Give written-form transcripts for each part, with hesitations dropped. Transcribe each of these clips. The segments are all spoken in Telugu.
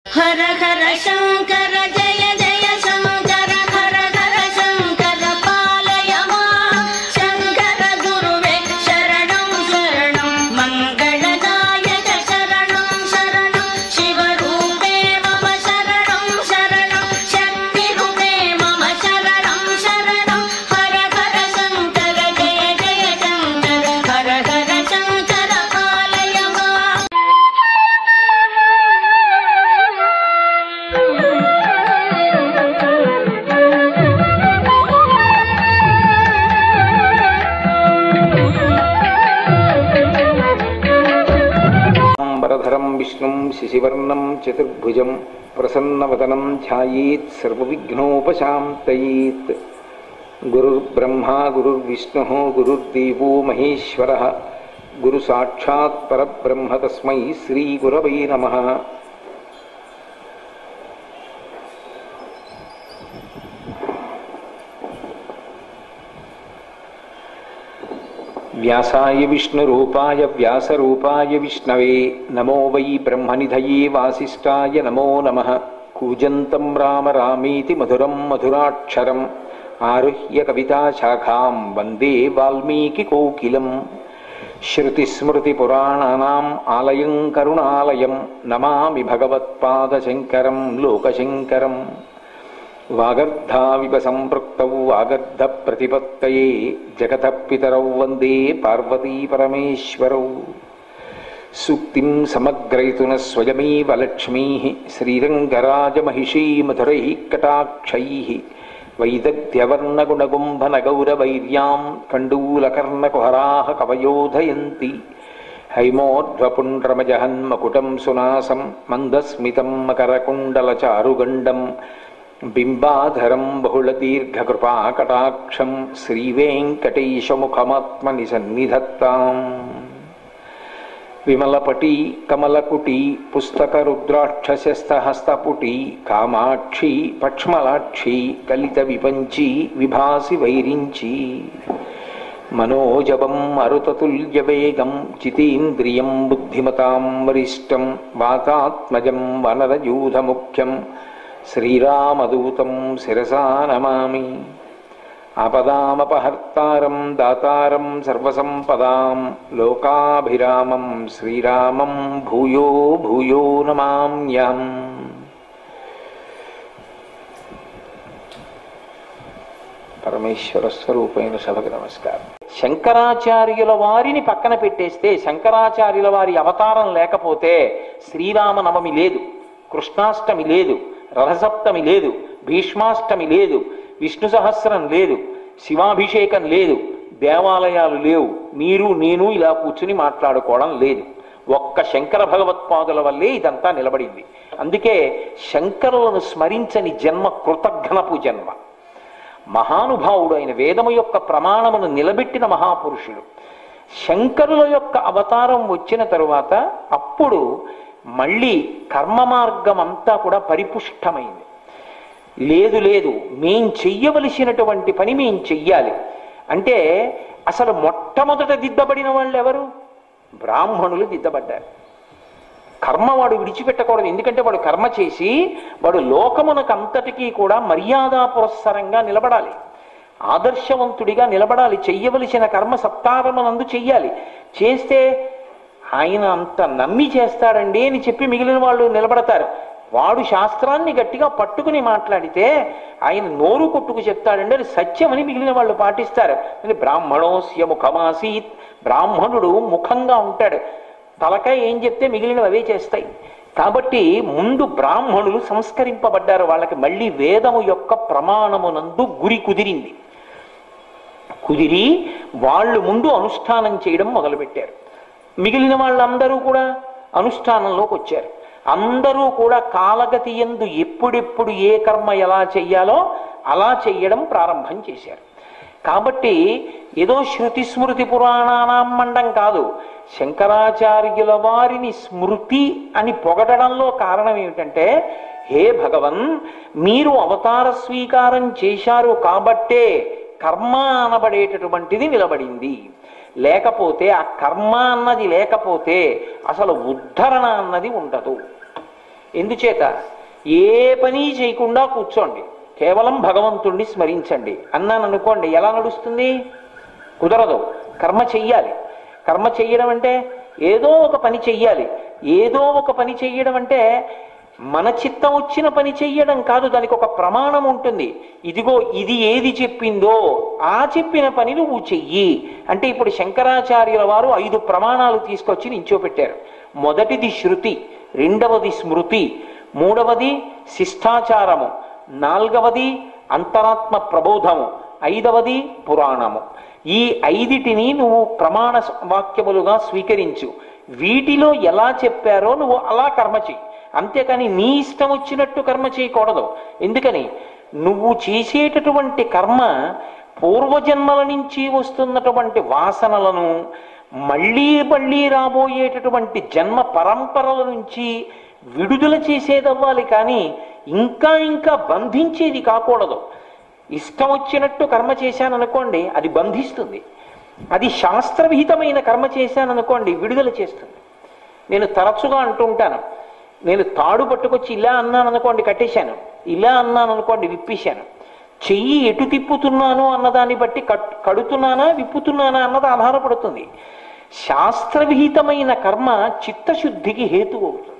హర హర శంకర జయ జయ శంకర హర హర శంకర పాలయ మాం శంకర గురువే శరణం శరణం మంగళదాయక శరణం శరణం శివరూపే మమ శరణం శరణం శక్తి రూపే మమ శరణం శరణం హర హర శంకర జయ జయ శంకర హర హర శంకర పాలయ మాం. వరధరం విష్ణుం శశివర్ణం చతుర్భుజం ప్రసన్నవదనం ధ్యాయేత్ సర్వవిఘ్నోపశాంతయేత్. గురుర్బ్రహ్మా గురుర్విష్ణుః గురుర్దేవో మహేశ్వరః గురు సాక్షాత్ పరబ్రహ్మ తస్మై శ్రీ గురవై నమః. వ్యాసాయ విష్ణురూపాయ వ్యాసరూపాయ విష్ణవే నమో వై బ్రహ్మనిధయే వాసిష్ఠాయ నమో నమః. కూజంతం రామ రామేతి మధురం మధురాక్షరం ఆరుహ్య కవితాశాఖాం వందే వాల్మీకికోకిలం. శ్రుతిస్మృతిపురాణానాం ఆలయం కరుణాలయం నమామి భగవత్పాదశంకరం లోకశంకరం. వాగర్ధావివ సంపృక్తౌ వాగర్ధ ప్రతిపత్తయే జగతః పితరౌ వందే పార్వతీ పరమేశ్వరౌ. సూక్తిం సమగ్రయతున స్వయమేవ లక్ష్మీః శ్రీరంగరాజమహిషీ మధురైః కటాక్షైః. వైదగ్ధ్యవర్ణగుణగుంభనగౌరవైర్యాం కండూలకర్ణకుహరాः కవయోధయంతి. హైమోర్ధ్వపుండ్రమజహన్మకుటం సునాసం మందస్మితం మకరకుండలచారుగండం బింబాధరం బహుళదీర్ఘకృపాకటాక్షం శ్రీవేంకటేశముఖమాత్మని సన్నిధత్తాం. విమలపటి కమలకుటి పుస్తకరుద్రాక్షశస్తహస్తపుటి కామాక్షి పక్ష్మలాక్షి కలిత విపంచి విభాసి వైరించి. మనోజవం మరుతతుల్యవేగం జితేంద్రియం బుద్ధిమతాం వరిష్టం వాతాత్మజం వనరయూధముఖ్యం శ్రీరామదూతం శిరసా నమామి. ఆపదామపహర్తారం దాతారం సర్వసంపదాం లోకాభిరామం శ్రీరామం భూయో భూయో నమామ్యహం. పరమేశ్వర స్వరూపైన సభకు నమస్కారం. శంకరాచార్యుల వారిని పక్కన పెట్టేస్తే, శంకరాచార్యుల వారి అవతారం లేకపోతే శ్రీరామనవమి లేదు, కృష్ణాష్టమి లేదు, రథసప్తమి లేదు, భీష్మాష్టమి లేదు, విష్ణు సహస్రం లేదు, శివాభిషేకం లేదు, దేవాలయాలు లేవు, మీరు నేను ఇలా కూర్చుని మాట్లాడుకోవడం లేదు. ఒక్క శంకర భగవత్పాదుల వల్లే ఇదంతా నిలబడింది. అందుకే శంకరులను స్మరించని జన్మ కృతఘ్నపు జన్మ. మహానుభావుడు ఆయన వేదము యొక్క ప్రమాణమును నిలబెట్టిన మహాపురుషుడు. శంకరుల యొక్క అవతారం వచ్చిన తరువాత అప్పుడు మళ్ళీ కర్మ మార్గం అంతా కూడా పరిపుష్టమైంది. లేదు లేదు, మేం చెయ్యవలసినటువంటి పని మేం చెయ్యాలి అంటే అసలు మొట్టమొదట దిద్దబడిన వాళ్ళు ఎవరు? బ్రాహ్మణులు దిద్దబడ్డారు. కర్మ వాడు విడిచిపెట్టకూడదు. ఎందుకంటే వాడు కర్మ చేసి వాడు లోకమునకు అంతటికీ కూడా మర్యాదా పురస్సరంగా నిలబడాలి, ఆదర్శవంతుడిగా నిలబడాలి. చెయ్యవలసిన కర్మ సత్కారమునందు చెయ్యాలి. చేస్తే ఆయన అంత నమ్మి చేస్తాడండి అని చెప్పి మిగిలిన వాళ్ళు నిలబడతారు. వాడు శాస్త్రాన్ని గట్టిగా పట్టుకుని మాట్లాడితే ఆయన నోరు కొట్టుకు చెప్తాడండి, అది సత్యమని మిగిలిన వాళ్ళు పాటిస్తారు. బ్రాహ్మణోస్య ముఖమాసీత్, బ్రాహ్మణుడు ముఖంగా ఉంటాడు, తలకాయ ఏం చెప్తే మిగిలినవి అవే చేస్తాయి. కాబట్టి ముందు బ్రాహ్మణులు సంస్కరింపబడ్డారు. వాళ్ళకి మళ్ళీ వేదము యొక్క ప్రమాణమునందు గురి కుదిరింది. కుదిరి వాళ్ళు ముందు అనుష్ఠానం చేయడం మొదలుపెట్టారు. మిగిలిన వాళ్ళందరూ కూడా అనుష్ఠానంలోకి వచ్చారు. అందరూ కూడా కాలగతి యందు ఎప్పుడెప్పుడు ఏ కర్మ ఎలా చెయ్యాలో అలా చెయ్యడం ప్రారంభం చేశారు. కాబట్టి ఏదో శృతి స్మృతి పురాణానాం మండం కాదు, శంకరాచార్యుల వారిని స్మృతి అని పొగడడంలో కారణం ఏమిటంటే, హే భగవన్, మీరు అవతార స్వీకారం చేశారు కాబట్టే కర్మ అనబడేటటువంటిది నిలబడింది. లేకపోతే ఆ కర్మ అన్నది లేకపోతే అసలు ఉద్ధరణ అన్నది ఉండదు. ఎందుచేత ఏ పని చేయకుండా కూర్చోండి, కేవలం భగవంతుణ్ణి స్మరించండి అన్నాను అనుకోండి, ఎలా నడుస్తుంది? కుదరదు. కర్మ చెయ్యాలి. కర్మ చెయ్యడం అంటే ఏదో ఒక పని చెయ్యాలి. ఏదో ఒక పని చెయ్యడం అంటే మన చిత్తం వచ్చిన పని చెయ్యడం కాదు, దానికి ఒక ప్రమాణం ఉంటుంది. ఇదిగో ఇది ఏది చెప్పిందో ఆ చెప్పిన పని నువ్వు చెయ్యి అంటే, ఇప్పుడు శంకరాచార్యుల వారు 5 ప్రమాణాలు తీసుకొచ్చి నించోపెట్టారు. మొదటిది శృతి, రెండవది స్మృతి, మూడవది శిష్టాచారము, నాలుగవది అంతరాత్మ ప్రబోధము, ఐదవది పురాణము. ఈ 5టిని నువ్వు ప్రమాణ వాక్యములుగా స్వీకరించు. వీటిలో ఎలా చెప్పారో నువ్వు అలా కర్మ చెయ్యి. అంతేకాని నీ ఇష్టం వచ్చినట్టు కర్మ చేయకూడదు. ఎందుకని? నువ్వు చేసేటటువంటి కర్మ పూర్వజన్మల నుంచి వస్తున్నటువంటి వాసనలను మళ్ళీ మళ్ళీ రాబోయేటటువంటి జన్మ పరంపరల నుంచి విడుదల చేసేదవ్వాలి, కానీ ఇంకా ఇంకా బంధించేది కాకూడదు. ఇష్టం వచ్చినట్టు కర్మ చేశాననుకోండి, అది బంధిస్తుంది. అది శాస్త్రవిహితమైన కర్మ చేశాననుకోండి, విడుదల చేస్తుంది. నేను తరచుగా అంటుంటాను, నేను తాడు పట్టుకొచ్చి ఇలా అన్నాను అనుకోండి కట్టేశాను, ఇలా అన్నాను అనుకోండి విప్పేశాను. చెయ్యి ఎటు తిప్పుతున్నాను అన్నదాన్ని బట్టి కడుతున్నానా విప్పుతున్నానా అన్నది ఆధారపడుతుంది. శాస్త్రవిహితమైన కర్మ చిత్తశుద్ధికి హేతు అవుతుంది.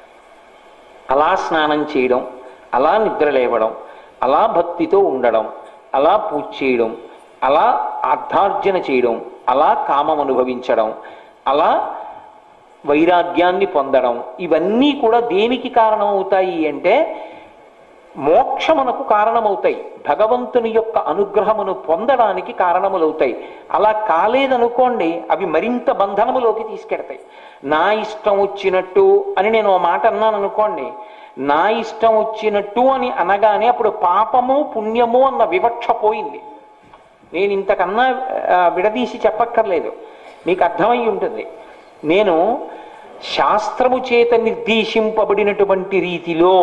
అలా స్నానం చేయడం, అలా నిద్ర లేవడం, అలా భక్తితో ఉండడం, అలా పూజ చేయడం, అలా అర్థార్జన చేయడం, అలా కామం అనుభవించడం, అలా వైరాగ్యాన్ని పొందడం, ఇవన్నీ కూడా దేనికి కారణమవుతాయి అంటే మోక్షమునకు కారణమవుతాయి. భగవంతుని యొక్క అనుగ్రహమును పొందడానికి కారణములవుతాయి. అలా కాలేదనుకోండి, అవి మరింత బంధనములోకి తీసుకెడతాయి. నా ఇష్టం వచ్చినట్టు అని నేను ఆ మాట అన్నాను అనుకోండి, నా ఇష్టం వచ్చినట్టు అని అనగానే అప్పుడు పాపము పుణ్యము అన్న వివక్ష పోయింది. నేను ఇంతకన్నా విడదీసి చెప్పక్కర్లేదు, మీకు అర్థమై ఉంటుంది. నేను శాస్త్రము చేత నిర్దేశింపబడినటువంటి రీతిలో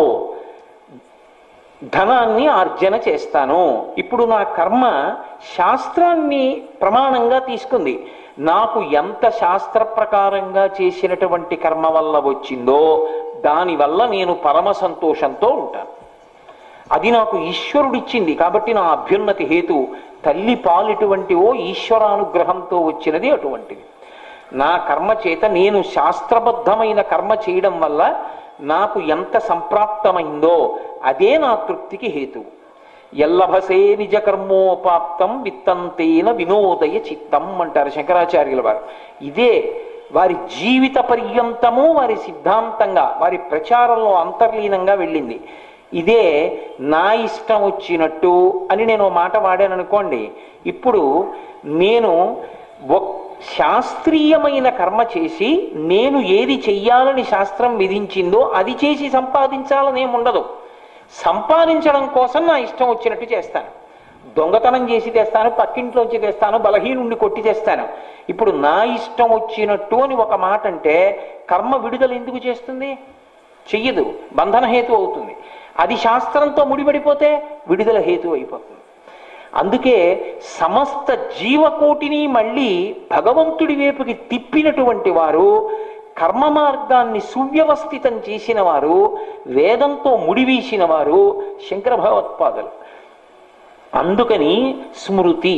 ధనాన్ని ఆర్జన చేస్తాను. ఇప్పుడు నా కర్మ శాస్త్రాన్ని ప్రమాణంగా తీసుకుంది. నాకు ఎంత శాస్త్ర ప్రకారంగా చేసినటువంటి కర్మ వల్ల వచ్చిందో దానివల్ల నేను పరమ సంతోషంతో ఉంటాను. అది నాకు ఈశ్వరుడిచ్చింది కాబట్టి నా అభ్యున్నతి హేతు. తల్లి పాలిటువంటివో ఈశ్వరానుగ్రహంతో వచ్చినది అటువంటిది. నా కర్మ చేత నేను శాస్త్రబద్ధమైన కర్మ చేయడం వల్ల నాకు ఎంత సంప్రాప్తమైందో అదే నా తృప్తికి హేతు. ఎల్లభసే నిజ కర్మోపాప్తం విత్తంతేన వినోదయ చిత్తం అంటారు శంకరాచార్యుల వారు. ఇదే వారి జీవిత పర్యంతము వారి సిద్ధాంతంగా వారి ప్రచారంలో అంతర్లీనంగా వెళ్ళింది. ఇదే నా ఇష్టం వచ్చినట్టు అని నేను మాట వాడాను అనుకోండి, ఇప్పుడు నేను శాస్త్రీయమైన కర్మ చేసి నేను ఏది చెయ్యాలని శాస్త్రం విధించిందో అది చేసి సంపాదించాలనేముండదు. సంపాదించడం కోసం నా ఇష్టం వచ్చినట్టు చేస్తాను. దొంగతనం చేసి తెస్తాను, పక్కింట్లోంచి తెస్తాను, బలహీనుండి కొట్టి తెస్తాను. ఇప్పుడు నా ఇష్టం వచ్చినట్టు అని ఒక మాట అంటే కర్మ విడుదల ఎందుకు చేస్తుంది? చెయ్యదు, బంధన హేతు అవుతుంది. అది శాస్త్రంతో ముడిపడిపోతే విడుదల హేతు అయిపోతుంది. అందుకే సమస్త జీవకోటిని మళ్ళీ భగవంతుడి వైపుకి తిప్పినటువంటి వారు, కర్మ మార్గాన్ని సువ్యవస్థితం చేసిన వారు, వేదంతో ముడివీసిన వారు శంకర భగవత్పాదులు. అందుకని స్మృతి.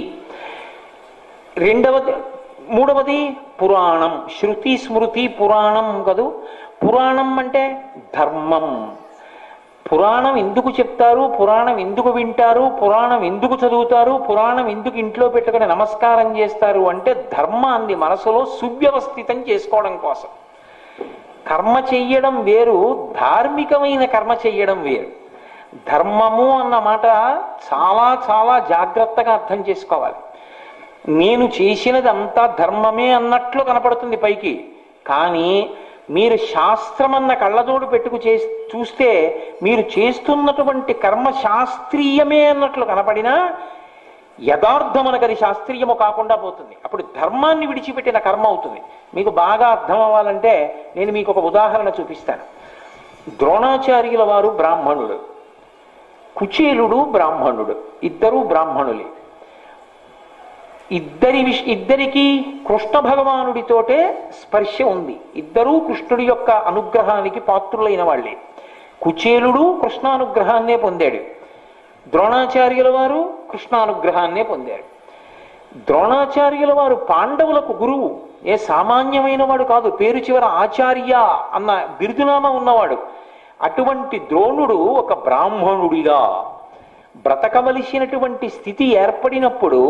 మూడవది పురాణం. శృతి స్మృతి పురాణం కదూ. పురాణం అంటే ధర్మం. పురాణం ఎందుకు చెప్తారు, పురాణం ఎందుకు వింటారు, పురాణం ఎందుకు చదువుతారు, పురాణం ఎందుకు ఇంట్లో పెట్టుకుని నమస్కారం చేస్తారు అంటే ధర్మాన్ని మనసులో సువ్యవస్థితం చేసుకోవడం కోసం. కర్మ చెయ్యడం వేరు, ధార్మికమైన కర్మ చెయ్యడం వేరు. ధర్మము అన్న మాట చాలా చాలా జాగ్రత్తగా అర్థం చేసుకోవాలి. నేను చేసినది అంతా ధర్మమే అన్నట్లు కనపడుతుంది పైకి, కానీ మీరు శాస్త్రమన్న కళ్ళజోడు పెట్టుకు చూస్తే మీరు చేస్తున్నటువంటి కర్మ శాస్త్రీయమే అన్నట్లు కనపడినా యథార్థమనకు అది శాస్త్రీయము కాకుండా పోతుంది. అప్పుడు ధర్మాన్ని విడిచిపెట్టిన కర్మ అవుతుంది. మీకు బాగా అర్థం అవ్వాలంటే నేను మీకు ఒక ఉదాహరణ చూపిస్తాను. ద్రోణాచార్యుల వారు బ్రాహ్మణుడు, కుచేలుడు బ్రాహ్మణుడు, ఇద్దరూ బ్రాహ్మణులే. ఇద్దరికి కృష్ణ భగవానుడితోటే స్పర్శ ఉంది. ఇద్దరూ కృష్ణుడి యొక్క అనుగ్రహానికి పాత్రులైన వాళ్ళే. కుచేలుడు కృష్ణానుగ్రహాన్నే పొందాడు, ద్రోణాచార్యుల వారు కృష్ణానుగ్రహాన్నే పొందారు. ద్రోణాచార్యుల వారు పాండవులకు గురువు, ఏ సామాన్యమైన వాడు కాదు, పేరు చివర ఆచార్య అన్న బిరుదునామ ఉన్నవాడు. అటువంటి ద్రోణుడు ఒక బ్రాహ్మణుడిగా బ్రతకవలసినటువంటి స్థితి ఏర్పడినప్పుడు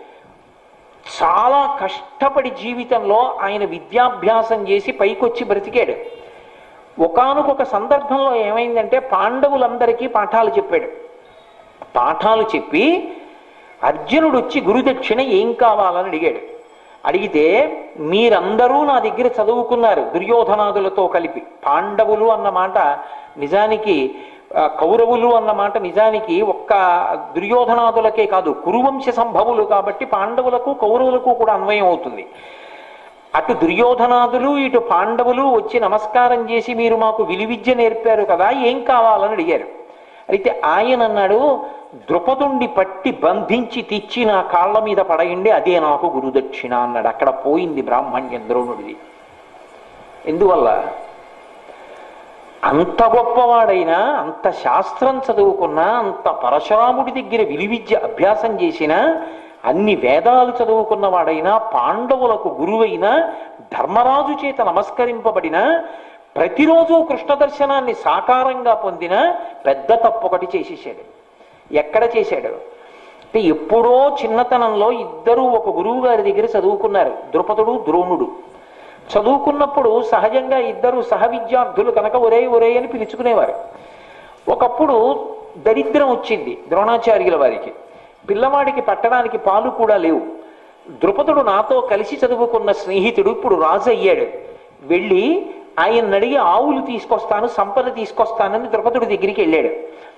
చాలా కష్టపడి జీవితంలో ఆయన విద్యాభ్యాసం చేసి పైకొచ్చి బ్రతికాడు. ఒకానొక సందర్భంలో ఏమైందంటే పాండవులందరికీ పాఠాలు చెప్పాడు. పాఠాలు చెప్పి అర్జునుడు వచ్చి గురుదక్షిణ ఏం కావాలని అడిగాడు. అడిగితే మీరందరూ నా దగ్గర చదువుకున్నారు దుర్యోధనాదులతో కలిపి. పాండవులు అన్నమాట నిజానికి, కౌరవులు అన్నమాట నిజానికి ఒక్క దుర్యోధనాదులకే కాదు, కురువంశ సంభవులు కాబట్టి పాండవులకు కౌరవులకు కూడా అన్వయం అవుతుంది. అటు దుర్యోధనాదులు ఇటు పాండవులు వచ్చి నమస్కారం చేసి మీరు మాకు విలువిద్య నేర్పారు కదా, ఏం కావాలని అడిగారు. అయితే ఆయన అన్నాడు, ద్రుపదుండి పట్టి బంధించి తెచ్చి నా కాళ్ళ మీద పడయండి, అదే నాకు గురుదక్షిణ అన్నాడు. అక్కడ పోయింది బ్రాహ్మణ్యం ద్రోణుడిది. ఎందువల్ల? అంత గొప్పవాడైనా, అంత శాస్త్రం చదువుకున్నా, అంత పరశురాముడి దగ్గర విలువిద్య అభ్యాసం చేసినా, అన్ని వేదాలు చదువుకున్నవాడైనా, పాండవులకు గురువైనా, ధర్మరాజు చేత నమస్కరింపబడిన, ప్రతిరోజు కృష్ణ దర్శనాన్ని సాకారంగా పొందిన పెద్ద తప్పొకటి చేసేసాడు. ఎక్కడ చేశాడు అంటే, ఎప్పుడో చిన్నతనంలో ఇద్దరూ ఒక గురువు గారి దగ్గర చదువుకున్నారు, ద్రుపదుడు ద్రోణుడు. చదువుకున్నప్పుడు సహజంగా ఇద్దరు సహ విద్యార్థులు కనుక ఒరే ఒరే అని పిలుచుకునేవారు. ఒకప్పుడు దరిద్రం వచ్చింది ద్రోణాచార్యుల వారికి. పిల్లవాడికి పట్టడానికి పాలు కూడా లేవు. ద్రుపదుడు నాతో కలిసి చదువుకున్న స్నేహితుడు ఇప్పుడు రాజు అయ్యాడు. వెళ్ళి ఆయన అడిగి ఆవులు తీసుకొస్తాను, సంపద తీసుకొస్తానని ద్రుపదుడి దగ్గరికి వెళ్ళాడు.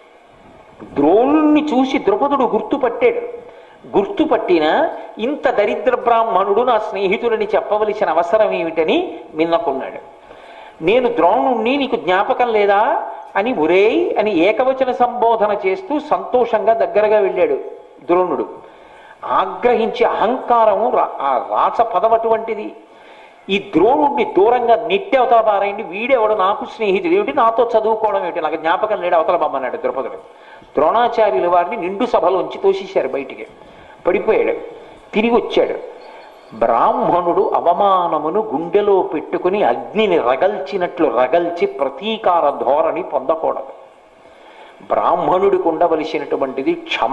ద్రోణుణ్ణి చూసి ద్రుపదుడు గుర్తుపట్టాడు. గుర్తుపట్టిన ఇంత దరిద్ర బ్రాహ్మణుడు నా స్నేహితుడిని చెప్పవలసిన అవసరం ఏమిటని మిన్నకున్నాడు. నేను ద్రోణుణ్ణి, నీకు జ్ఞాపకం లేదా అని ఒరేయ్ అని ఏకవచన సంబోధన చేస్తూ సంతోషంగా దగ్గరగా వెళ్ళాడు ద్రోణుడు. ఆగ్రహించి అహంకారము ఆ రాచ పదం అటువంటిది. ఈ ద్రోణుడిని దూరంగా నెట్టి అవతల పారాయండి, వీడెవడు నాకు స్నేహితుడు ఏమిటి, నాతో చదువుకోవడం ఏమిటి, నాకు జ్ఞాపకం లేడు అవతల బొమ్మన్నాడు ద్రుపదుడు. ద్రోణాచార్యుల వారిని నిండు సభలోంచి తోసేశారు బయటికి. పడిపోయాడు. తిరిగి వచ్చాడు. బ్రాహ్మణుడు అవమానమును గుండెలో పెట్టుకుని అగ్నిని రగల్చినట్లు రగల్చి ప్రతీకార ధోరణి పొందకూడదు. బ్రాహ్మణుడికి ఉండవలసినటువంటిది క్షమ,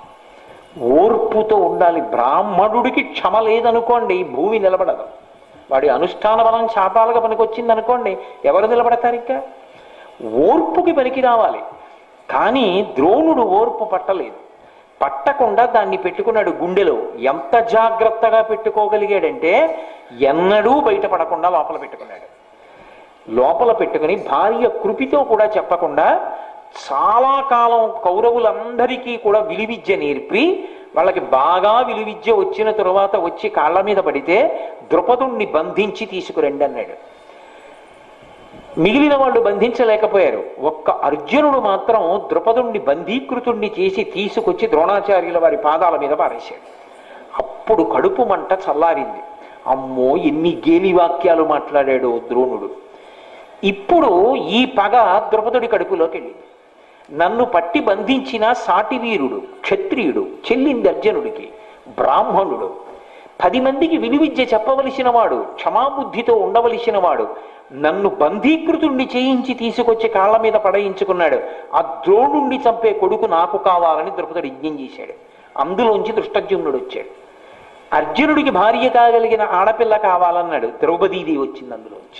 ఓర్పుతో ఉండాలి. బ్రాహ్మణుడికి క్షమ లేదనుకోండి భూమి నిలబడదు. వాడి అనుష్ఠాన బలం శాపాలుగా పనికొచ్చింది అనుకోండి, ఎవరు నిలబడతారు? ఇంకా ఓర్పుకి పనికి రావాలి. కానీ ద్రోణుడు ఓర్పు పట్టలేదు. పట్టకుండా దాన్ని పెట్టుకున్నాడు గుండెలో. ఎంత జాగ్రత్తగా పెట్టుకోగలిగాడంటే ఎన్నడూ బయటపడకుండా లోపల పెట్టుకున్నాడు. లోపల పెట్టుకుని భార్య కృపితో కూడా చెప్పకుండా చాలా కాలం కౌరవులందరికీ కూడా విలువిద్య నేర్పి, వాళ్ళకి బాగా విలువిద్య వచ్చిన తరువాత వచ్చి కాళ్ళ మీద పడితే ద్రుపదుణ్ణి బంధించి తీసుకురండి అన్నాడు. మిగిలిన వాళ్ళు బంధించలేకపోయారు. ఒక్క అర్జునుడు మాత్రం ద్రుపదుణ్ణి బంధీకృతుణ్ణి చేసి తీసుకొచ్చి ద్రోణాచార్యుల వారి పాదాల మీద పారేశాడు. అప్పుడు కడుపు మంట చల్లారింది. అమ్మో, ఎన్ని గేలి వాక్యాలు మాట్లాడాడు ద్రోణుడు. ఇప్పుడు ఈ పగ ద్రుపదుడి కడుపులోకి వెళ్ళింది. నన్ను పట్టి బంధించిన సాటి వీరుడు, క్షత్రియుడు, చెల్లింది అర్జునుడికి, బ్రాహ్మణుడు, 10 మందికి విలువిద్య చెప్పవలసిన వాడు, క్షమాబుద్ధితో ఉండవలసిన వాడు, నన్ను బంధీకృతుణ్ణి చేయించి తీసుకొచ్చి కాళ్ళ మీద పడయించుకున్నాడు. ఆ ద్రోణుణ్ణి చంపే కొడుకు నాకు కావాలని ద్రుపదుడు యజ్ఞం చేశాడు. అందులోంచి దృష్టజ్యుమ్నుడు వచ్చాడు. అర్జునుడికి భార్య కాగలిగిన ఆడపిల్ల కావాలన్నాడు. ద్రౌపదీదేవి వచ్చింది అందులోంచి.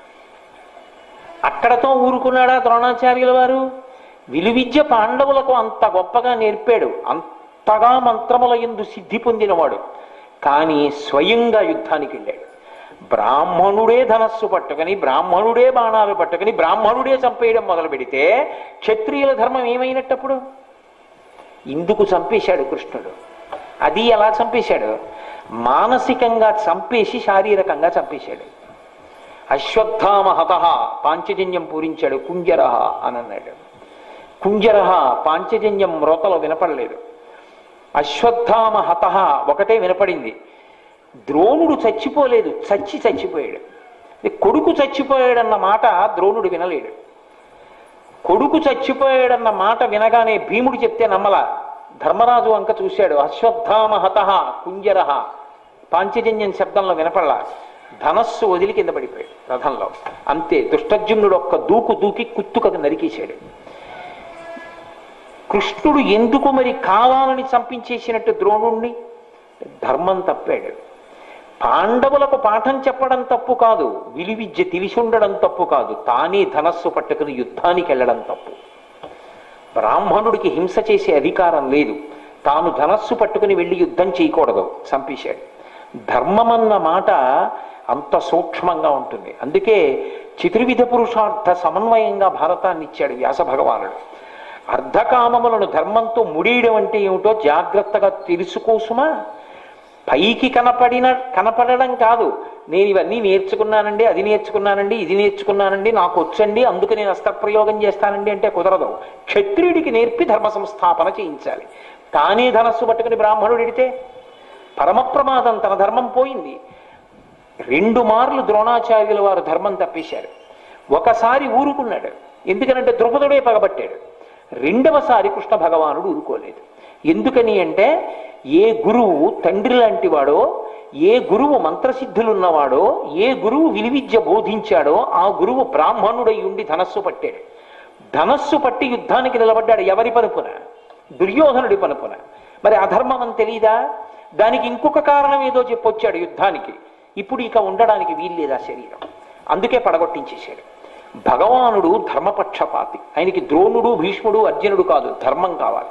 అక్కడతో ఊరుకున్నాడా ద్రోణాచార్యుల వారు? విలువిద్య పాండవులకు అంత గొప్పగా నేర్పాడు. అంతగా మంత్రముల యందు సిద్ధి పొందినవాడు. కానీ స్వయంగా యుద్ధానికి వెళ్ళాడు. బ్రాహ్మణుడే ధనస్సు పట్టుకుని, బ్రాహ్మణుడే బాణాలు పట్టుకుని, బ్రాహ్మణుడే చంపేయడం మొదలు పెడితే క్షత్రియుల ధర్మం ఏమైనట్టప్పుడు? ఇందుకు చంపేశాడు కృష్ణుడు. అది ఎలా చంపేశాడు? మానసికంగా చంపేసి శారీరకంగా చంపేశాడు. అశ్వత్థామ హతః పాంచజన్యం పూరించాడు. కుంజరః అని అన్నాడు. కుంజరః పాంచజన్యం మ్రోతలో వినపడలేదు. అశ్వత్థామ హతః ఒకటే వినపడింది. ద్రోణుడు చచ్చిపోలేదు, చచ్చిపోయాడు. కొడుకు చచ్చిపోయాడన్న మాట ద్రోణుడు వినలేడు. కొడుకు చచ్చిపోయాడన్న మాట వినగానే భీముడు చెప్తే నమ్మలా. ధర్మరాజు అంక చూశాడు. అశ్వత్థామ హతః కుంజరః పాంచజన్యం శబ్దంలో వినపడలా. ధనస్సు వదిలి కింద పడిపోయాడు రథంలో. అంతే, దుష్టజ్యుమ్నుడు ఒక్క దూకు దూకి కుత్తుకకు నరికేశాడు. కృష్ణుడు ఎందుకు మరి కావాలని చంపించేసినట్టు ద్రోణుణ్ణి? ధర్మం తప్పాడు. పాండవులకు పాఠం చెప్పడం తప్పు కాదు, విలువిద్య తెలిసి ఉండడం తప్పు కాదు, తానే ధనస్సు పట్టుకుని యుద్ధానికి వెళ్ళడం తప్పు. బ్రాహ్మణుడికి హింస చేసే అధికారం లేదు, తాను ధనస్సు పట్టుకుని వెళ్ళి యుద్ధం చేయకూడదు, చంపేశాడు. ధర్మమన్న మాట అంత సూక్ష్మంగా ఉంటుంది. అందుకే చతుర్విధ పురుషార్థ సమన్వయంగా భారతాన్ని ఇచ్చాడు వ్యాస భగవానుడు. అర్ధకామములను ధర్మంతో ముడియడం అంటే ఏమిటో జాగ్రత్తగా తెలుసుకోసుమా. పైకి కనపడడం కాదు, నేను ఇవన్నీ నేర్చుకున్నానండి, అది నేర్చుకున్నానండి, ఇది నేర్చుకున్నానండి, నాకు వచ్చండి, అందుకు నేను అస్త్రప్రయోగం చేస్తానండి అంటే కుదరదు. క్షత్రియుడికి నేర్పి ధర్మ సంస్థాపన చేయించాలి. తానే ధనస్సు పట్టుకుని బ్రాహ్మణుడు ఎడితే పరమ ప్రమాదం, తన ధర్మం పోయింది. 2 మార్లు ద్రోణాచార్యుల వారు ధర్మం తప్పేశారు. ఒకసారి ఊరుకున్నాడు, ఎందుకనంటే ద్రుపదుడే పగబట్టాడు. 2వసారి కృష్ణ భగవానుడు ఊరుకోలేదు. ఎందుకని అంటే ఏ గురువు తండ్రి లాంటి వాడో, ఏ గురువు మంత్రసిద్ధులున్నవాడో, ఏ గురువు విలువిద్య బోధించాడో ఆ గురువు బ్రాహ్మణుడై ఉండి ధనస్సు పట్టాడు. ధనస్సు పట్టి యుద్ధానికి నిలబడ్డాడు. ఎవరి పనుపున? దుర్యోధనుడి పనుపున. మరి అధర్మం అని తెలీదా? దానికి ఇంకొక కారణం ఏదో చెప్పొచ్చాడు యుద్ధానికి. ఇప్పుడు ఇక ఉండడానికి వీల్లేదు ఆ శరీరం, అందుకే పడగొట్టించేశాడు. భగవానుడు ధర్మపక్షపాతి. ఆయనకి ద్రోణుడు, భీష్ముడు, అర్జునుడు కాదు, ధర్మం కావాలి.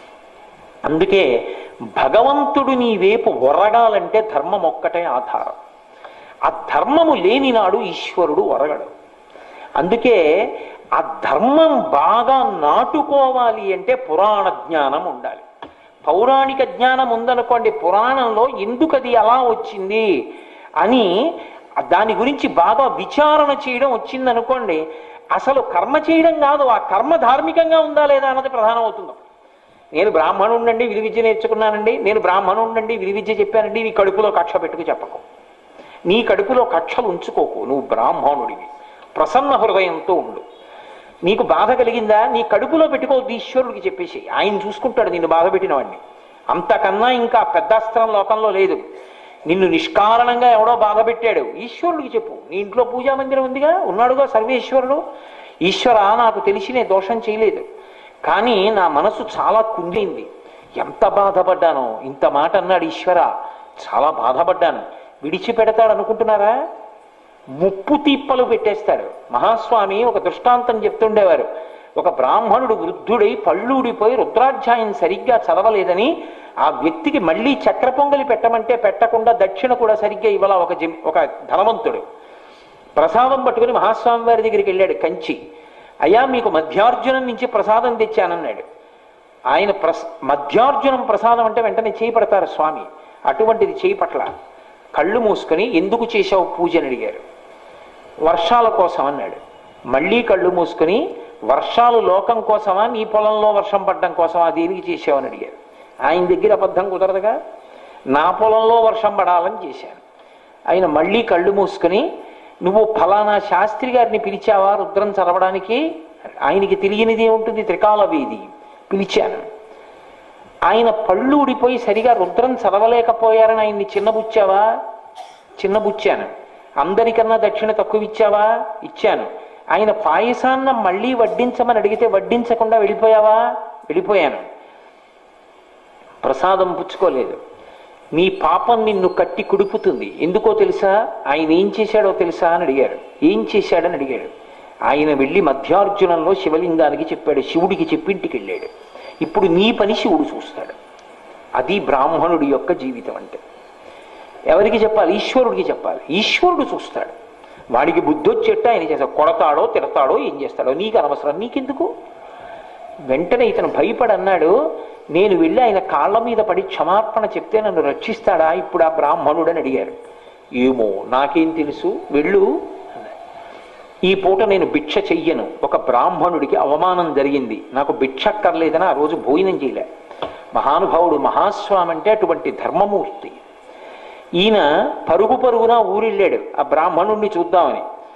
అందుకే భగవంతుడు నీ వైపు ఒరగాలంటే ధర్మం ఒక్కటే ఆధారం. ఆ ధర్మము లేని నాడు ఈశ్వరుడు ఒరగడు. అందుకే ఆ ధర్మం బాగా నాటుకోవాలి అంటే పురాణ జ్ఞానం ఉండాలి. పౌరాణిక జ్ఞానం ఉందనుకోండి, పురాణంలో ఎందుకు అది అలా వచ్చింది అని దాని గురించి బాగా విచారణ చేయడం వచ్చిందనుకోండి, అసలు కర్మ చేయడం కాదు, ఆ కర్మ ధార్మికంగా ఉందా లేదా అన్నది ప్రధానం అవుతుంది. నేను బ్రాహ్మణుండండి విలువిద్య నేర్చుకున్నానండి, నేను బ్రాహ్మణుండండి విలువిద్య చెప్పానండి, నీ కడుపులో కక్ష పెట్టుకు చెప్పకు. నీ కడుపులో కక్షలు ఉంచుకోకు. నువ్వు బ్రాహ్మణుడివి, ప్రసన్న హృదయంతో ఉండు. నీకు బాధ కలిగిందా, నీ కడుపులో పెట్టుకోవద్దు, ఈశ్వరుడికి చెప్పేసి, ఆయన చూసుకుంటాడు నిన్ను బాధ పెట్టిన వాడిని. అంతకన్నా ఇంకా పెద్ద అస్త్రం లోకంలో లేదు. నిన్ను నిష్కారణంగా ఎవడో బాధ పెట్టాడు, ఈశ్వరుడికి చెప్పు. నీ ఇంట్లో పూజా మందిరం ఉందిగా, ఉన్నాడుగా సర్వేశ్వరుడు. ఈశ్వర, నాకు తెలిసి నేను దోషం చేయలేదు, కానీ నా మనసు చాలా కుంగింది, ఎంత బాధపడ్డానో. ఇంత మాట అన్నాడు ఈశ్వర, చాలా బాధపడ్డాను. విడిచిపెడతాడు అనుకుంటున్నారా? ముప్పు తీప్పలు పెట్టేస్తాడు. మహాస్వామి ఒక దృష్టాంతం చెప్తుండేవారు. ఒక బ్రాహ్మణుడు వృద్ధుడై పళ్ళూడిపోయి రుద్రాధ్యాయం సరిగ్గా చదవలేదని ఆ వ్యక్తికి మళ్ళీ చక్ర పొంగలి పెట్టమంటే పెట్టకుండా దక్షిణ కూడా సరిగ్గా ఇవ్వాల ఒక ధనవంతుడు. ప్రసాదం పట్టుకుని మహాస్వామి వారి దగ్గరికి వెళ్ళాడు కంచి. అయ్యా, మీకు మధ్యార్జునం నుంచి ప్రసాదం తెచ్చానన్నాడు. ఆయన మధ్యార్జునం ప్రసాదం అంటే వెంటనే చేయిపడతారు స్వామి, అటువంటిది చేయిపట్ల. కళ్ళు మూసుకొని ఎందుకు చేశావు పూజ అని అడిగారు. వర్షాల కోసం అన్నాడు. మళ్ళీ కళ్ళు మూసుకొని వర్షాలు లోకం కోసమా, నీ పొలంలో వర్షం పడడం కోసమా, దేనికి చేసావని అడిగారు. ఆయన దగ్గర అబద్ధం కుదరదుగా, నా పొలంలో వర్షం పడాలని చేశాను. ఆయన మళ్ళీ కళ్ళు మూసుకొని నువ్వు ఫలానా శాస్త్రి గారిని పిలిచావా రుద్రం చదవడానికి? ఆయనకి తెలియనిది ఏముంటుంది, త్రికాల వేది. పిలిచాను. ఆయన పళ్ళు ఊడిపోయి సరిగా రుద్రం చదవలేకపోయారని ఆయన్ని చిన్నబుచ్చావా? చిన్నబుచ్చాను. అందరికన్నా దక్షిణ తక్కువ ఇచ్చావా? ఇచ్చాను. ఆయన పాయసాన్న మళ్ళీ వడ్డించమని అడిగితే వడ్డించకుండా వెళ్ళిపోయావా? వెళ్ళిపోయాను. ప్రసాదం పుచ్చుకోలేదు. నీ పాపం నిన్ను కట్టి కుడుపుతుంది. ఎందుకో తెలుసా? ఆయన ఏం చేశాడో తెలుసా అని అడిగారు. ఏం చేశాడని అడిగాడు. ఆయన వెళ్ళి మధ్యార్జునంలో శివలింగానికి చెప్పాడు, శివుడికి చెప్పి ఇంటికి వెళ్ళాడు. ఇప్పుడు నీ పని శివుడు చూస్తాడు. అది బ్రాహ్మణుడి యొక్క జీవితం అంటే. ఎవరికి చెప్పాలి? ఈశ్వరుడికి చెప్పాలి. ఈశ్వరుడు చూస్తాడు. వాడికి బుద్ధి వచ్చేట్టు ఆయన చేస్తాడు. కొడతాడో తిడతాడో ఏం చేస్తాడో నీకు అనవసరం, నీకెందుకు? వెంటనే ఇతను భయపడి అన్నాడు, నేను వెళ్ళి ఆయన కాళ్ళ మీద పడి క్షమార్పణ చెప్తే నన్ను రక్షిస్తాడా ఇప్పుడు ఆ బ్రాహ్మణుడు అని అడిగారు. ఏమో నాకేం తెలుసు, వెళ్ళు. ఈ పూట నేను భిక్ష చెయ్యను. ఒక బ్రాహ్మణుడికి అవమానం జరిగింది, నాకు భిక్ష అక్కర్లేదని ఆ రోజు భోజనం చేయలే. మహానుభావుడు మహాస్వామి అంటే అటువంటి ధర్మమూర్తి. ఈయన పరుగున ఊరెళ్ళాడు ఆ బ్రాహ్మణుణ్ణి చూద్దామని.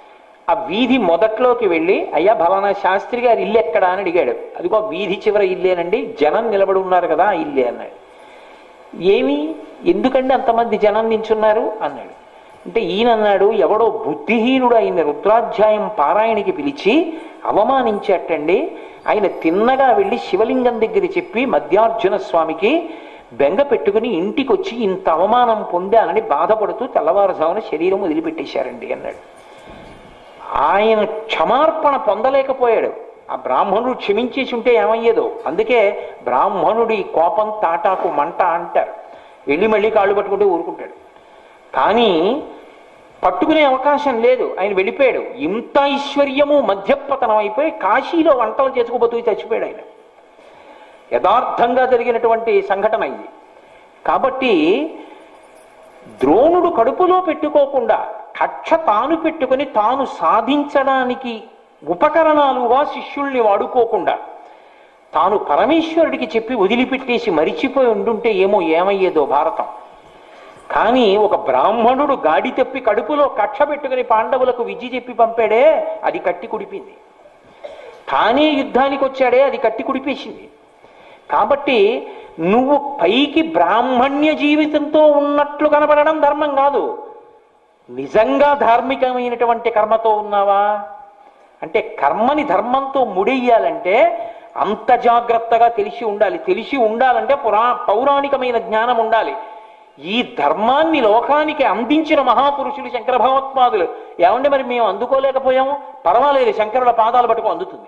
ఆ వీధి మొదట్లోకి వెళ్ళి, అయ్యా ఫలానా శాస్త్రి గారి ఇల్లు ఎక్కడా అని అడిగాడు. అదిగో వీధి చివర ఇల్లేనండి, జనం నిలబడి ఉన్నారు కదా ఆ ఇల్లే అన్నాడు. ఏమి, ఎందుకండి అంతమంది జనం నించున్నారు అన్నాడు. అంటే ఈయన అన్నాడు, ఎవడో బుద్ధిహీనుడు ఆయన రుద్రాధ్యాయం పారాయణకి పిలిచి అవమానించేటండి. ఆయన తిన్నగా వెళ్ళి శివలింగం దగ్గర చెప్పి మధ్యార్జున స్వామికి బెంగ పెట్టుకుని ఇంటికి వచ్చి ఇంత అవమానం పొందానని బాధపడుతూ తెల్లవారుజామున శరీరం వదిలిపెట్టేశారండి అన్నాడు. ఆయన క్షమార్పణ పొందలేకపోయాడు. ఆ బ్రాహ్మణుడు క్షమించేసి ఉంటే ఏమయ్యేదో. అందుకే బ్రాహ్మణుడి కోపం తాటాకు మంట అంటారు. వెళ్ళి మళ్ళీ కాళ్ళు పట్టుకుంటే ఊరుకుంటాడు, కానీ పట్టుకునే అవకాశం లేదు. ఆయన వెళ్ళిపోయాడు. ఇంత ఐశ్వర్యము మధ్యపతనం అయిపోయి కాశీలో వంటలు చేసుకోబోతూ చచ్చిపోయాడు ఆయన. యథార్థంగా జరిగినటువంటి సంఘటన ఇది. కాబట్టి ద్రోణుడు కడుపులో పెట్టుకోకుండా కక్ష తాను పెట్టుకుని తాను సాధించడానికి ఉపకరణాలుగా శిష్యుల్ని వాడుకోకుండా తాను పరమేశ్వరుడికి చెప్పి వదిలిపెట్టేసి మరిచిపోయి ఉండుంటే ఏమయ్యేదో భారతం. కానీ ఒక బ్రాహ్మణుడు గాడి తప్పి కడుపులో కక్ష పెట్టుకుని పాండవులకు విద్య చెప్పి పంపాడే, అది కట్టి కుడిపింది. తానే యుద్ధానికి వచ్చాడే, అది కట్టి కుడిపేసింది. కాబట్టి నువ్వు పైకి బ్రాహ్మణ్య జీవితంతో ఉన్నట్లు కనబడడం ధర్మం కాదు. నిజంగా ధార్మికమైనటువంటి కర్మతో ఉన్నావా అంటే, కర్మని ధర్మంతో ముడెయ్యాలంటే అంత జాగ్రత్తగా తెలిసి ఉండాలి. తెలిసి ఉండాలంటే పౌరాణికమైన జ్ఞానం ఉండాలి. ఈ ధర్మాన్ని లోకానికి అందించిన మహాపురుషులు శంకర భగవత్పాదులు. ఏమంటే మరి మేము అందుకోలేకపోయాము, పర్వాలేదు, శంకరుల పాదాలు పట్టుకు అందుతుంది.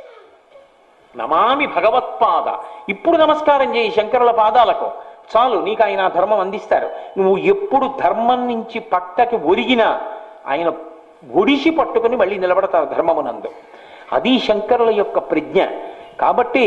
నమామి భగవత్పాద, ఇప్పుడు నమస్కారం చేయి శంకరుల పాదాలకు, చాలు, నీకు ఆయన ధర్మం అందిస్తారు. నువ్వు ఎప్పుడు ధర్మం నుంచి పక్కకి ఒరిగినా ఆయన ఒడిసి పట్టుకుని మళ్ళీ నిలబడతారు ధర్మమునందు. అది శంకరుల యొక్క ప్రజ్ఞ. కాబట్టి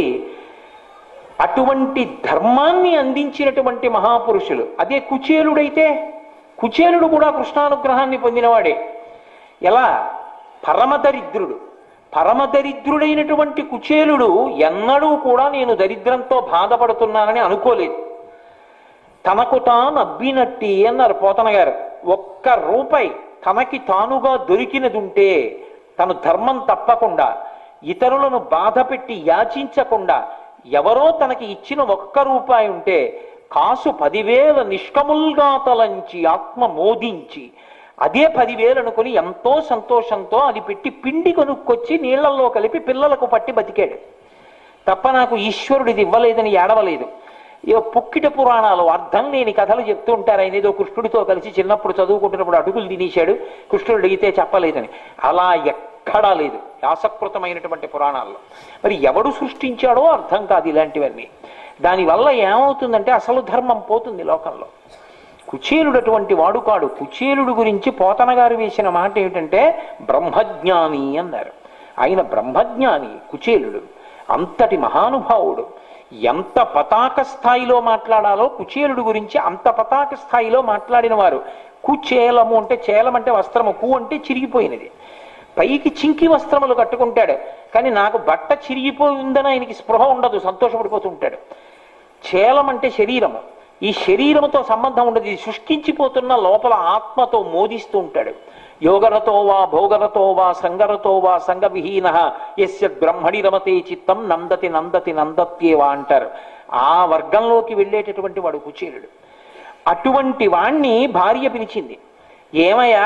అటువంటి ధర్మాన్ని అందించినటువంటి మహాపురుషులు. అదే కుచేలుడైతే, కుచేలుడు కూడా కృష్ణానుగ్రహాన్ని పొందినవాడే. ఎలా? పరమదరిద్రుడు. పరమదరిద్రుడైనటువంటి కుచేలుడు ఎన్నడూ కూడా నేను దరిద్రంతో బాధపడుతున్నానని అనుకోలేదు. తనకు తాను అబ్బినట్టి అన్నారు పోతన గారు. ఒక్క రూపాయి తనకి తానుగా దొరికినదుంటే తను ధర్మం తప్పకుండా, ఇతరులను బాధ పెట్టి యాచించకుండా, ఎవరో తనకి ఇచ్చిన ఒక్క రూపాయి ఉంటే కాసు 10,000 నిష్కముల్గా తలంచి ఆత్మ మోదించి అదే 10,000 అనుకుని ఎంతో సంతోషంతో అది పెట్టి పిండి కొనుక్కొచ్చి నీళ్లలో కలిపి పిల్లలకు పట్టి బతికాడు తప్ప నాకు ఈశ్వరుడిది ఇవ్వలేదని ఏడవలేదు. పుక్కిట పురాణాలు అర్థం లేని కథలు చెప్తూ ఉంటారు. ఆయన ఏదో కృష్ణుడితో కలిసి చిన్నప్పుడు చదువుకుంటున్నప్పుడు అడుగులు తినేశాడు, కృష్ణుడు అడిగితే చెప్పలేదని. అలా ఎక్కడా లేదు వ్యాసకృతమైనటువంటి పురాణాల్లో. మరి ఎవడు సృష్టించాడో అర్థం కాదు ఇలాంటివన్నీ. దానివల్ల ఏమవుతుందంటే అసలు ధర్మం పోతుంది లోకంలో. కుచేలుడు అటువంటి వాడు కాడు. కుచేలుడు గురించి పోతన గారు వేసిన మాట ఏమిటంటే బ్రహ్మజ్ఞాని అన్నారు. ఆయన బ్రహ్మజ్ఞాని కుచేలుడు. అంతటి మహానుభావుడు. ఎంత పతాక స్థాయిలో మాట్లాడాలో కుచేలుడు గురించి అంత పతాక స్థాయిలో మాట్లాడిన వారు. కుచేలము అంటే, చేలం అంటే వస్త్రము, కు అంటే చిరిగిపోయినది. పైకి చింకి వస్త్రములు కట్టుకుంటాడు, కానీ నాకు బట్ట చిరిగిపోయిందని ఆయనకి స్పృహ ఉండదు, సంతోషపడిపోతుంటాడు. చేలం అంటే శరీరము. ఈ శరీరముతో సంబంధం ఉండదు, ఇది శుష్కించిపోతున్న లోపల ఆత్మతో మోదిస్తూ ఉంటాడు. యోగరతో వా భోగరతో వా సంగరతో వా సంగవిహీన యస్య బ్రహ్మణి రమతే చిత్తం నందతి నందతి నందత్యేవా అంటారు. ఆ వర్గంలోకి వెళ్ళేటటువంటి వాడు కుచేలుడు. అటువంటి వాణ్ణి భార్య పిలిచింది. ఏమయ్యా,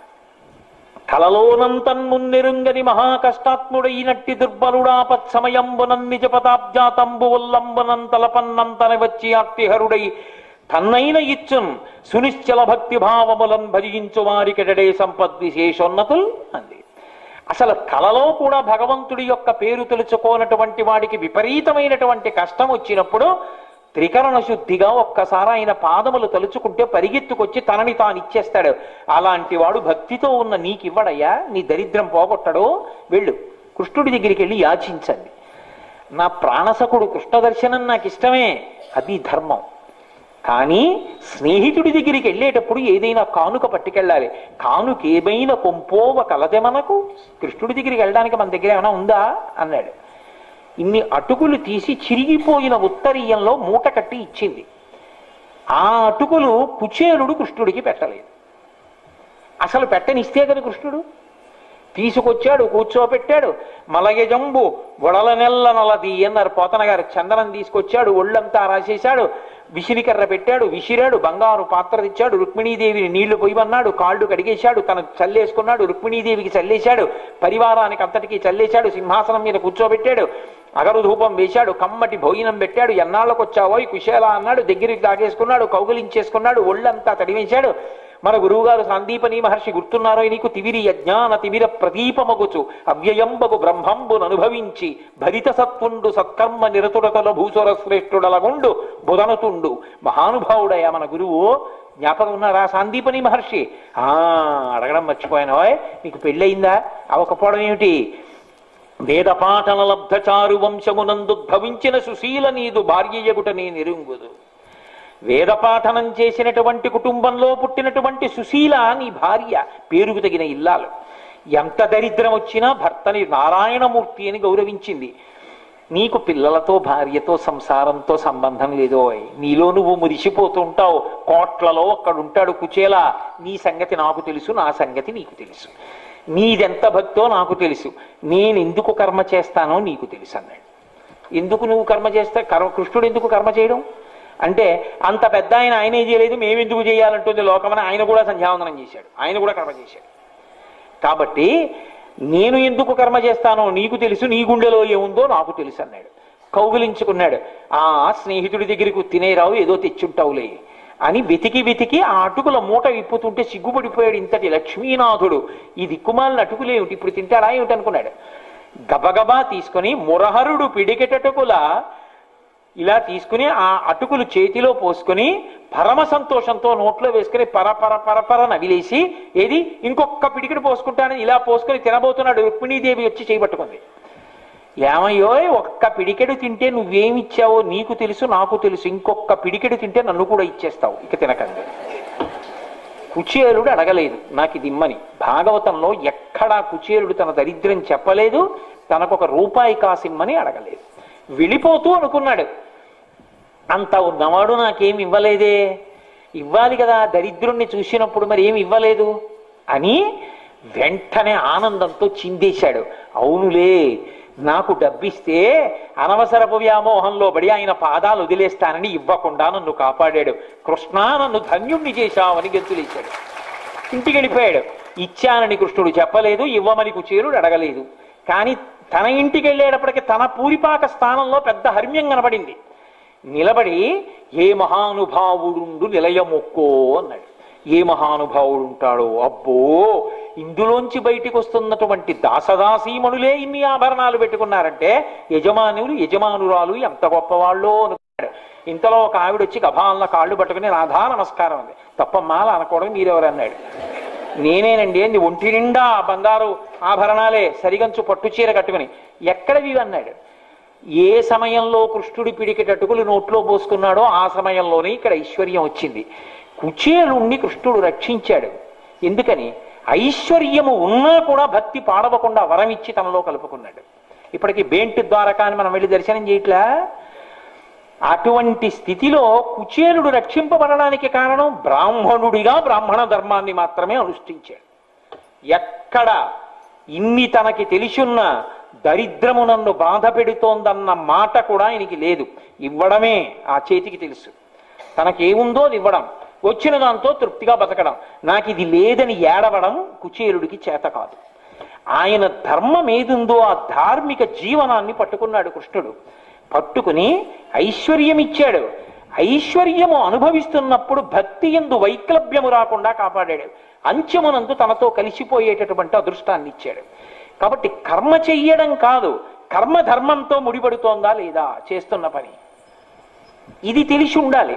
కలలోనంతన్మున్నెరుంగని మహాకష్టాత్ముడైనట్టి దుర్బలుడాపత్ సమయంబునం నిజ పదాబ్జాతంబు ఉల్లంబునం తలపన్నంతన వచ్చి ఆర్తిహరుడై తన్నైన ఇచ్చున్ సునిశ్చల భక్తి భావములం భజించు వారికెడడే సంపద్విశేషోన్నతుల్ అంది. అసలు కలలో కూడా భగవంతుడి యొక్క పేరు తెలుసుకోనటువంటి వాడికి విపరీతమైనటువంటి కష్టం వచ్చినప్పుడు త్రికరణ శుద్ధిగా ఒక్కసారి ఆయన పాదములు తలుచుకుంటే పరిగెత్తుకొచ్చి తనని తాను ఇచ్చేస్తాడు. అలాంటి వాడు భక్తితో ఉన్న నీకివ్వడయ్యా, నీ దరిద్రం పోగొట్టడు. వెళ్ళు, కృష్ణుడి దగ్గరికి వెళ్ళి యాచించండి. నా ప్రాణసకుడు కృష్ణ దర్శనం నాకు ఇష్టమే, అది ధర్మం. కానీ స్నేహితుడి దగ్గరికి వెళ్ళేటప్పుడు ఏదైనా కానుక పట్టుకెళ్ళాలి. కానుక ఏమైనా కొంపోవ కలదే మనకు? కృష్ణుడి దగ్గరికి వెళ్ళడానికి మన దగ్గర ఏమైనా ఉందా అన్నాడు. ఇన్ని అటుకులు తీసి చిరిగిపోయిన ఉత్తరీయంలో మూట కట్టి ఇచ్చింది. ఆ అటుకులు కుచేలుడు కృష్ణుడికి పెట్టలేదు. అసలు పెట్టనిస్తే కదా కృష్ణుడు. తీసుకొచ్చాడు, కూర్చోపెట్టాడు. మలయజంబు వడల నెల్ల నలది అన్నారు పోతన గారు. చందనం తీసుకొచ్చాడు, ఒళ్ళంతా రాసేశాడు, విసిరికర్ర పెట్టాడు, విసిరాడు, బంగారు పాత్ర తెచ్చాడు, రుక్మిణీదేవిని నీళ్లు పొయ్యమన్నాడు, కాళ్ళు కడిగేశాడు, తను చల్లేసుకున్నాడు, రుక్మిణీదేవికి చల్లేశాడు, పరివారానికి అంతటికీ చల్లేశాడు, సింహాసనం మీద కూర్చోబెట్టాడు, అగరు ధూపం వేశాడు, కమ్మటి భోజనం పెట్టాడు. ఎన్నాళ్ళకు వచ్చావో కుశేల అన్నాడు, దగ్గరికి తాగేసుకున్నాడు, కౌగిలించేసుకున్నాడు, ఒళ్ళంతా తడివేశాడు. మన గురువుగారు సందీపని మహర్షి గుర్తున్నారో నీకు? తివిరి యజ్ఞాన తివిర ప్రదీపమగుచు అవ్యయంబగు బ్రహ్మంబును అనుభవించి భరిత సత్వుండు సత్కర్మ నిరతుడతల భూసుర శ్రేష్ఠుడలగుండు బుధనతుండు. మహానుభావుడయ్యా మన గురువు. జ్ఞాపకం ఉన్నారా సందీపని మహర్షి? అడగడం మర్చిపోయాను. నీకు పెళ్ళయిందా? అవకపోవడం ఏమిటి? వేదపాఠన లబ్ధచారు వంశమునందుద్భవించిన సుశీల నీదు భార్యయగుట నీ నిరుంగుదు. వేదపాఠనం చేసినటువంటి కుటుంబంలో పుట్టినటువంటి సుశీల నీ భార్య, పేరుకు తగిన ఇల్లాలు. ఎంత దరిద్రం వచ్చినా భర్తని నారాయణమూర్తి అని గౌరవించింది. నీకు పిల్లలతో భార్యతో సంసారంతో సంబంధం లేదో, నీలో నువ్వు మురిసిపోతూ ఉంటావు. కోట్లలో అక్కడుంటాడు కుచేల. నీ సంగతి నాకు తెలుసు, నా సంగతి నీకు తెలుసు. నీదెంత భక్తో నాకు తెలుసు. నేను ఎందుకు కర్మ చేస్తానో నీకు తెలుసు అన్నాడు. ఎందుకు నువ్వు కర్మ చేస్తా? కృష్ణుడు ఎందుకు కర్మ చేయడం అంటే, అంత పెద్ద ఆయనే చేయలేదు, మేమెందుకు చేయాలంటుంది లోకమని ఆయన కూడా సంధ్యావందనం చేశాడు, ఆయన కూడా కర్మ చేశాడు. కాబట్టి నేను ఎందుకు కర్మ చేస్తానో నీకు తెలుసు, నీ గుండెలో ఏముందో నాకు తెలుసు అన్నాడు. కౌగిలించుకున్నాడు. స్నేహితుడి దగ్గరికి తినేరావు, ఏదో తెచ్చుంటావులే అని వెతికి వెతికి ఆ అటుకుల మూట విప్పుతుంటే సిగ్గుపడిపోయాడు. ఇంతటి లక్ష్మీనాథుడు ఈ దిక్కుమాలిన అటుకులేమిటి, ఇప్పుడు తింటాడా ఏమిటి అనుకున్నాడు. గబగబా తీసుకుని మురహరుడు పిడికెటటుకుల ఇలా తీసుకుని ఆ అటుకులు చేతిలో పోసుకుని పరమ సంతోషంతో నోట్లో వేసుకుని పరపర పరపర నవిలేసి, ఏది ఇంకొక పిడికిడి పోసుకుంటానని ఇలా పోసుకొని తినబోతున్నాడు. రుక్మిణీదేవి వచ్చి చేయబట్టుకుంది. ఏమయ్యో, ఒక్క పిడికెడు తింటే నువ్వేమిచ్చావో నీకు తెలుసు, నాకు తెలుసు. ఇంకొక పిడికెడు తింటే నన్ను కూడా ఇచ్చేస్తావు, ఇక తినకండి. కుచేలుడు అడగలేదు నాకు ఇది ఇమ్మని. భాగవతంలో ఎక్కడా కుచేలుడు తన దరిద్రం చెప్పలేదు, తనకొక రూపాయి కాసిమ్మని అడగలేదు. వెళ్ళిపోతూ అనుకున్నాడు, అంత ఉన్నవాడు నాకేమి ఇవ్వలేదే, ఇవ్వాలి కదా దరిద్రుణ్ణి చూసినప్పుడు, మరి ఏమి ఇవ్వలేదు అని వెంటనే ఆనందంతో చిందేశాడు. అవునులే, నాకు డబ్బిస్తే అనవసరపు వ్యామోహంలో పడి ఆయన పాదాలు వదిలేస్తానని ఇవ్వకుండా నన్ను కాపాడాడు. కృష్ణ, నన్ను ధన్యుణ్ణి చేశావని గెంతులేశాడు. ఇంటికి వెళ్ళిపోయాడు. ఇచ్చానని కృష్ణుడు చెప్పలేదు, ఇవ్వమని కుచేలుడు అడగలేదు. కానీ తన ఇంటికి వెళ్ళేటప్పటికి తన పూరిపాక స్థానంలో పెద్ద హర్మ్యం కనబడింది. నిలబడి ఏ మహానుభావుడు నిలయమొక్కో అన్నాడు. ఏ మహానుభావుడు ఉంటాడో, అబ్బో ఇందులోంచి బయటికి వస్తున్నటువంటి దాసదాసీమణులే ఇన్ని ఆభరణాలు పెట్టుకున్నారంటే యజమానురాలు ఎంత గొప్పవాళ్ళో అనుకున్నాడు. ఇంతలో ఒక ఆవిడ వచ్చి గభాలన కాళ్ళు పట్టుకుని రాధా నమస్కారం అంది. తప్పమ్మా అనుకోవడం మీరెవరు అన్నాడు. నేనేనండి అంది. ఒంటి నిండా బంగారు ఆభరణాలే, సరిగంచు పట్టు చీర కట్టుకుని. ఎక్కడవి అన్నాడు. ఏ సమయంలో కృష్ణుడి పిడికెటటుకులు నోట్లో పోసుకున్నాడో ఆ సమయంలోనే ఇక్కడ ఐశ్వర్యం వచ్చింది. కుచేలుణ్ణి కృష్ణుడు రక్షించాడు. ఎందుకని? ఐశ్వర్యము ఉన్నా కూడా భక్తి పాడవకుండా వరం ఇచ్చి తనలో కలుపుకున్నాడు. ఇప్పటికీ బేంటి ద్వారకా అని మనం వెళ్ళి దర్శనం చేయట్లా? అటువంటి స్థితిలో కుచేలుడు రక్షింపబడడానికి కారణం బ్రాహ్మణుడిగా బ్రాహ్మణ ధర్మాన్ని మాత్రమే అనుష్ఠించాడు. ఎక్కడ ఇన్ని తనకి తెలిసున్న దరిద్రము నన్ను బాధ పెడుతోందన్న మాట కూడా ఆయనకి లేదు. ఇవ్వడమే ఆ చేతికి తెలుసు. తనకేముందో ఇవ్వడం, వచ్చిన దాంతో తృప్తిగా బతకడం. నాకు ఇది లేదని ఏడవడం కుచేలుడికి చేత కాదు. ఆయన ధర్మం ఏదుందో ఆ ధార్మిక జీవనాన్ని పట్టుకున్నాడు కృష్ణుడు. పట్టుకుని ఐశ్వర్యం ఇచ్చాడు. ఐశ్వర్యము అనుభవిస్తున్నప్పుడు భక్తి యందు వైక్లభ్యము రాకుండా కాపాడాడు. అంచెమునందు తనతో కలిసిపోయేటటువంటి అదృష్టాన్ని ఇచ్చాడు. కాబట్టి కర్మ చెయ్యడం కాదు, కర్మ ధర్మంతో ముడిపడుతోందా లేదా చేస్తున్న పని, ఇది తెలిసి ఉండాలి.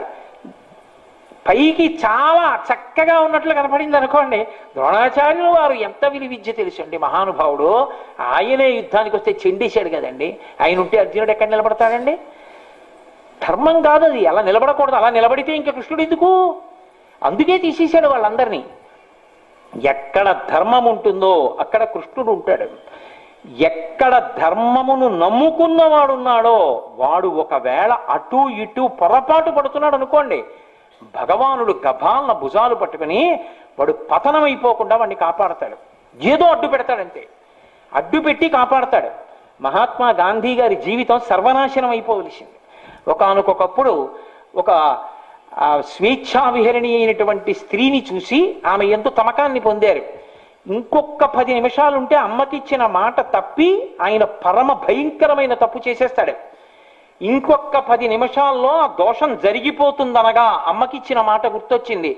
పైకి చాలా చక్కగా ఉన్నట్లు కనపడింది అనుకోండి. ద్రోణాచార్యులు వారు ఎంత విలువిద్య తెలుసండి మహానుభావుడు. ఆయనే యుద్ధానికి వస్తే చెండేశాడు కదండి. ఆయన ఉంటే అర్జునుడు ఎక్కడ నిలబడతాడండి? ధర్మం కాదు అది, అలా నిలబడకూడదు. అలా నిలబడితే ఇంకా కృష్ణుడు ఎందుకు? అందుకే తీసేశాడు వాళ్ళందరినీ. ఎక్కడ ధర్మం ఉంటుందో అక్కడ కృష్ణుడు ఉంటాడు. ఎక్కడ ధర్మమును నమ్ముకున్నవాడున్నాడో వాడు ఒకవేళ అటు ఇటు పొరపాటు పడుతున్నాడు అనుకోండి, భగవానుడు గభాలన భుజాలు పట్టుకుని వాడు పతనమైపోకుండా వాడిని కాపాడతాడు. ఏదో అడ్డు పెడతాడంతే, అడ్డు పెట్టి కాపాడతాడు. మహాత్మా గాంధీ గారి జీవితం సర్వనాశనం అయిపోవలసింది. ఒకానొకప్పుడు ఒక స్వేచ్ఛా విహరణి అయినటువంటి స్త్రీని చూసి ఆమె ఎంతో తమకాన్ని పొందారు. ఇంకొక 10 నిమిషాలుంటే అమ్మకిచ్చిన మాట తప్పి ఆయన పరమ భయంకరమైన తప్పు చేసేస్తాడు. ఇంకొక 10 నిమిషాల్లో ఆ దోషం జరిగిపోతుందనగా అమ్మకిచ్చిన మాట గుర్తొచ్చింది.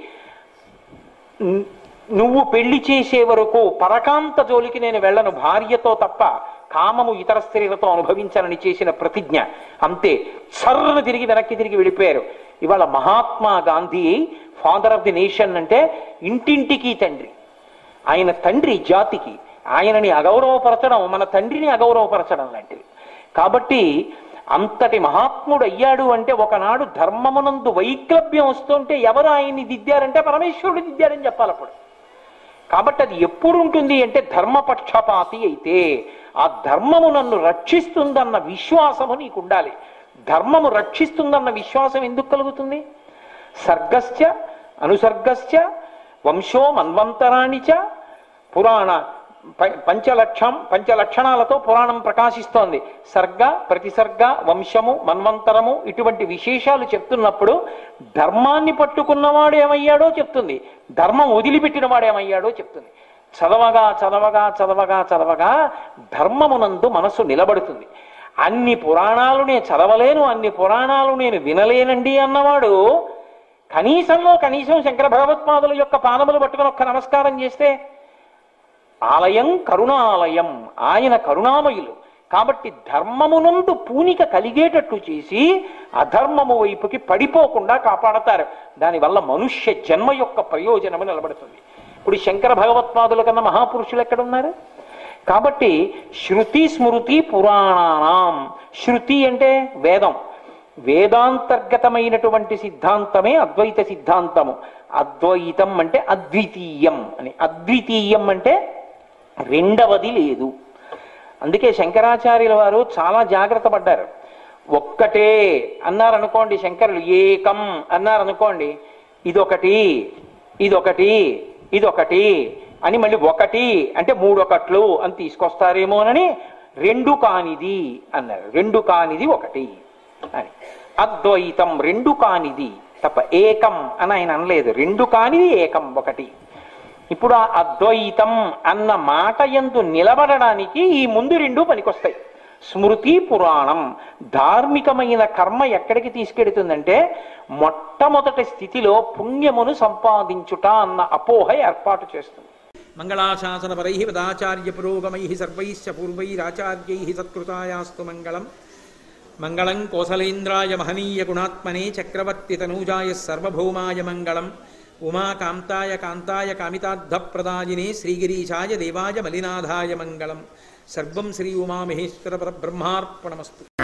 నువ్వు పెళ్లి చేసే వరకు పరకాంత జోలికి నేను వెళ్ళను, భార్యతో తప్ప కామము ఇతర స్త్రీలతో అనుభవించాలని చేసిన ప్రతిజ్ఞ. అంతే, సర్రను తిరిగి వెనక్కి తిరిగి వెళ్ళిపోయారు. ఇవాళ Mahatma Gandhi father of the nation అంటే ఇంటింటికి తండ్రి. ఆయన తండ్రి జాతికి, ఆయనని అగౌరవపరచడం మన తండ్రిని అగౌరవపరచడం లాంటిది. కాబట్టి అంతటి మహాత్ముడు అయ్యాడు అంటే ఒకనాడు ధర్మమునందు వైక్లభ్యం వస్తుంటే ఎవరు ఆయన్ని దిద్దారంటే పరమేశ్వరుడు దిద్దారని చెప్పాలి అప్పుడు. కాబట్టి అది ఎప్పుడు ఉంటుంది అంటే ధర్మపక్షపాతి అయితే ఆ ధర్మము నన్ను రక్షిస్తుందన్న విశ్వాసము నీకు ఉండాలి. ధర్మము రక్షిస్తుందన్న విశ్వాసం ఎందుకు కలుగుతుంది? సర్గశ్చ అనుసర్గశ్చ వంశో మన్వంతరాణిచ పురాణ పంచలక్షణాలతో పురాణం ప్రకాశిస్తోంది. సర్గ, ప్రతిసర్గ, వంశము, మన్వంతరము ఇటువంటి విశేషాలు చెప్తున్నప్పుడు ధర్మాన్ని పట్టుకున్నవాడు ఏమయ్యాడో చెప్తుంది, ధర్మం వదిలిపెట్టిన వాడు ఏమయ్యాడో చెప్తుంది. చదవగా చదవగా చదవగా చదవగా ధర్మమునందు మనసు నిలబడుతుంది. అన్ని పురాణాలు నేను చదవలేను, అన్ని పురాణాలు నేను వినలేనండి అన్నవాడు కనీసం శంకర భగవత్పాదుల యొక్క పాదములు పట్టుకుని ఒక్క నమస్కారం చేస్తే ఆలయం కరుణాలయం, ఆయన కరుణామయులు. కాబట్టి ధర్మమునందు పూనిక కలిగేటట్టు చేసి అధర్మము వైపుకి పడిపోకుండా కాపాడతారు. దానివల్ల మనుష్య జన్మ యొక్క ప్రయోజనము నిలబడుతుంది. ఇప్పుడు శంకర భగవత్పాదుల కన్నా మహాపురుషులు ఎక్కడున్నారు? కాబట్టి శృతి స్మృతి పురాణానాం, శృతి అంటే వేదం, వేదాంతర్గతమైనటువంటి సిద్ధాంతమే అద్వైత సిద్ధాంతము. అద్వైతం అంటే అద్వితీయం అని, అద్వితీయం అంటే రెండవది లేదు. అందుకే శంకరాచార్యుల వారు చాలా జాగ్రత్త పడ్డారు. ఒక్కటే అన్నారనుకోండి శంకరులు, ఏకం అన్నారనుకోండి ఇదొకటి ఇదొకటి ఇదొకటి అని మళ్ళీ ఒకటి అంటే 3 ఒకట్లు అని తీసుకొస్తారేమోనని రెండు కానిది అన్నారు. రెండు కానిది ఒకటి అని. అద్వైతం రెండు కానిది తప్ప ఏకం అని ఆయన అనలేదు. రెండు కానిది ఏకం ఒకటి. ఇప్పుడు ఆ అద్వైతం అన్న మాట యందు నిలబడడానికి ఈ ముందు రెండు పనికొస్తాయి. స్మృతి పురాణం ధార్మికమైన కర్మ ఎక్కడికి తీసుకెడుతుందంటే మొట్టమొదటి స్థితిలో పుణ్యమును సంపాదించుట అన్న అపోహ ఏర్పాటు చేస్తుంది. మంగళాశాసనపరై పదాచార్య పురోగమై సర్వైశ్చ పూర్వైరాచార్యై సత్కృతాయాస్తు మంగళం. మంగళం కోసలేంద్రాయ మహనీయ గుణాత్మనే చక్రవర్తి తనూజాయ సర్వభౌమాయ మంగళం. ఉమాకాంతాయ కాంతాయ కామితార్థప్రదాయినే శ్రీగిరీశాయ దేవాయ మలినాథాయ మంగళం. సర్వం శ్రీ ఉమామహేశ్వర పరబ్రహ్మార్పణమస్తు.